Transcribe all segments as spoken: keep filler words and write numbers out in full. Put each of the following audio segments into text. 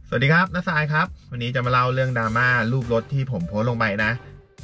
สวัสดีครับน้าสายครับวันนี้จะมาเล่าเรื่องดราม่ารูปรถที่ผมโพสต์ลงไปนะ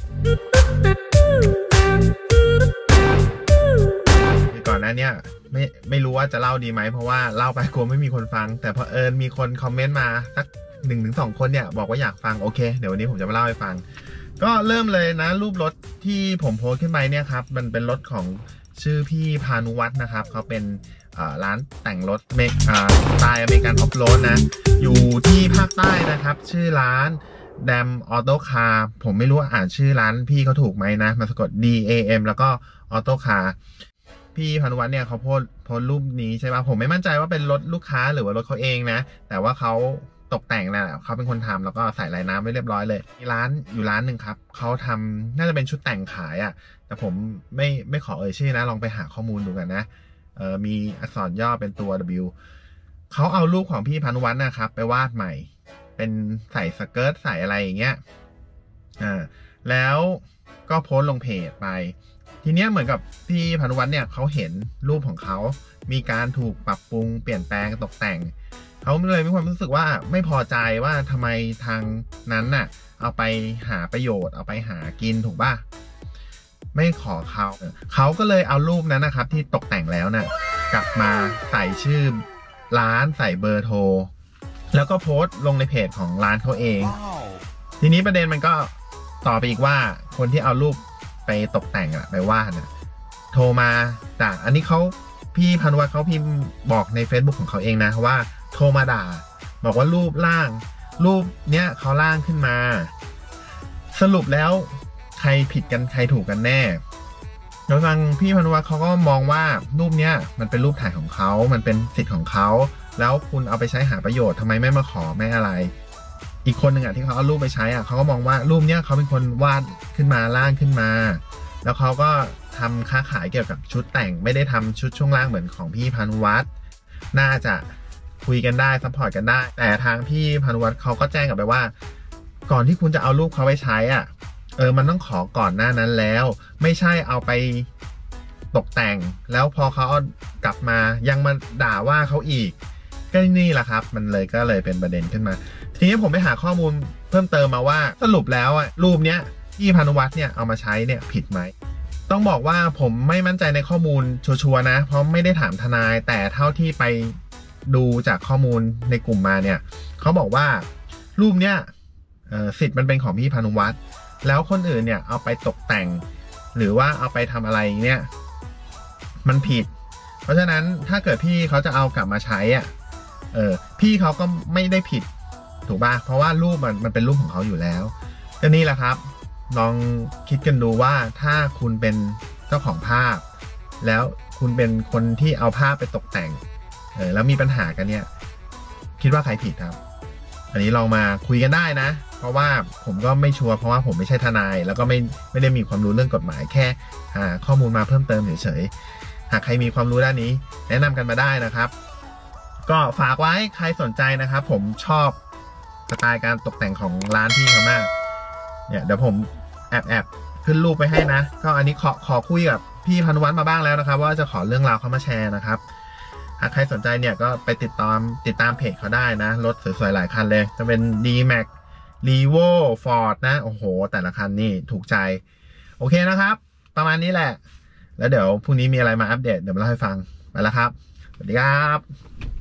คือก่อนหน้านี้ไม่ไม่รู้ว่าจะเล่าดีไหมเพราะว่าเล่าไปกลัวไม่มีคนฟังแต่พอเอิญมีคนคอมเมนต์มาสักหนึ่งถึงสองคนเนี่ยบอกว่าอยากฟังโอเคเดี๋ยววันนี้ผมจะมาเล่าให้ฟังก็เริ่มเลยนะรูปรถที่ผมโพสต์ขึ้นไปเนี่ยครับมันเป็นรถของชื่อพี่พานุวัฒน์นะครับเขาเป็นร้านแต่งรถเมกสไตล์อเมริกันออฟโรดนะอยู่ที่ภาคใต้นะครับชื่อร้านแดมออโต้คาร์ผมไม่รู้ว่าอ่านชื่อร้านพี่เขาถูกไหมนะมันสะกด D A M แล้วก็ออโต้คาร์พี่พานุวัฒน์เนี่ยเขาโพสโพสรูปนี้ใช่ป่ะผมไม่มั่นใจว่าเป็นรถลูกค้าหรือว่ารถเขาเองนะแต่ว่าเขาตกแต่งแหละเขาเป็นคนทำแล้วก็ใส่ลายน้ำไว้เรียบร้อยเลยมีร้านอยู่ร้านหนึ่งครับเขาทำน่าจะเป็นชุดแต่งขายอ่ะแต่ผมไม่ไม่ขอเอ่ยชื่อนะลองไปหาข้อมูลดูกันนะเออมีอักษรย่อเป็นตัว W เขาเอารูปของพี่พานุวัฒน์นะครับไปวาดใหม่เป็นใส่สเกิร์ตใส่อะไรอย่างเงี้ยอ่าแล้วก็โพสต์ลงเพจไปทีเนี้ยเหมือนกับพี่พานุวัฒน์เนี่ยเขาเห็นรูปของเขามีการถูกปรับปรุงเปลี่ยนแปลงตกแต่งเขาเลยมีความรู้สึกว่าไม่พอใจว่าทำไมทางนั้นน่ะเอาไปหาประโยชน์เอาไปหากินถูกป่ะไม่ขอเขาเขาก็เลยเอารูปนั้นนะครับที่ตกแต่งแล้วน่ะกลับมาใส่ชื่อร้านใส่เบอร์โทรแล้วก็โพสต์ลงในเพจของร้านเขาเอง wow. ทีนี้ประเด็นมันก็ต่อไปอีกว่าคนที่เอารูปไปตกแต่งอะไปวาดอะโทรมาด่าอันนี้เขาพี่พานุวัฒน์เขาพิมพ์บอกใน Facebook ของเขาเองนะว่าโทรมาด่าบอกว่ารูปร่างรูปเนี้ยเขาร่างขึ้นมาสรุปแล้วใครผิดกันใครถูกกันแน่โดยฟังพี่พานุวัฒน์เขาก็มองว่ารูปเนี้ยมันเป็นรูปถ่ายของเขามันเป็นสิทธิ์ของเขาแล้วคุณเอาไปใช้หาประโยชน์ทำไมไม่มาขอไม่อะไรอีกคนหนึ่งอ่ะที่เขาเอารูปไปใช้อ่ะเขาก็มองว่ารูปเนี้ยเขาเป็นคนวาดขึ้นมาร่างขึ้นมาแล้วเขาก็ทำค้าขายเกี่ยวกับชุดแต่งไม่ได้ทำชุดช่วงล่างเหมือนของพี่พานุวัฒน์น่าจะคุยกันได้ซัพพอร์ตกันได้แต่ทางพี่พานุวัฒน์เขาก็แจ้งกลับไปว่าก่อนที่คุณจะเอารูปเขาไปใช้อ่ะเออมันต้องขอก่อนหน้านั้นแล้วไม่ใช่เอาไปตกแต่งแล้วพอเขาเอากลับมายังมาด่าว่าเขาอีกก็นี่แหละครับมันเลยก็เลยเป็นประเด็นขึ้นมาทีนี้ผมไปหาข้อมูลเพิ่มเติมมาว่าสรุปแล้วอ่ะรูปเนี้ยที่พานุวัฒน์เนี่ยเอามาใช้เนี่ยผิดไหมต้องบอกว่าผมไม่มั่นใจในข้อมูลชัวร์ๆนะเพราะไม่ได้ถามทนายแต่เท่าที่ไปดูจากข้อมูลในกลุ่มมาเนี่ยเขาบอกว่ารูปเนี้ยสิทธิ์มันเป็นของพี่พานุวัฒน์แล้วคนอื่นเนี่ยเอาไปตกแต่งหรือว่าเอาไปทำอะไรเนี่ยมันผิดเพราะฉะนั้นถ้าเกิดพี่เขาจะเอากลับมาใช้อ่ะเออพี่เขาก็ไม่ได้ผิดถูกป่ะเพราะว่ารูปมันมันเป็นรูปของเขาอยู่แล้วก็นี่แหละครับลองคิดกันดูว่าถ้าคุณเป็นเจ้าของภาพแล้วคุณเป็นคนที่เอาภาพไปตกแต่งเออแล้วมีปัญหากันเนี่ยคิดว่าใครผิดครับอันนี้ลองมาคุยกันได้นะเพราะว่าผมก็ไม่ชัวร์เพราะว่าผมไม่ใช่ทนายแล้วก็ไม่ไม่ได้มีความรู้เรื่องกฎหมายแค่หาข้อมูลมาเพิ่มเติมเฉยๆหากใครมีความรู้ด้านนี้แนะนำกันมาได้นะครับก็ฝากไว้ใครสนใจนะครับผมชอบสไตล์การตกแต่งของร้านพี่เขามากเนี่ยเดี๋ยวผมแอบแอบขึ้นรูปไปให้นะก็อันนี้ขอขอคุยกับพี่พานุวัฒน์มาบ้างแล้วนะครับว่าจะขอเรื่องราวเขามาแชร์นะครับหากใครสนใจเนี่ยก็ไปติดตามติดตามเพจเขาได้นะรถสวยๆหลายคันเลยจะเป็น D Max Revo Ford นะโอ้โหแต่ละคันนี่ถูกใจโอเคนะครับประมาณนี้แหละแล้วเดี๋ยวพรุ่งนี้มีอะไรมาอัปเดตเดี๋ยวมาเล่าให้ฟังไปแล้วครับสวัสดีครับ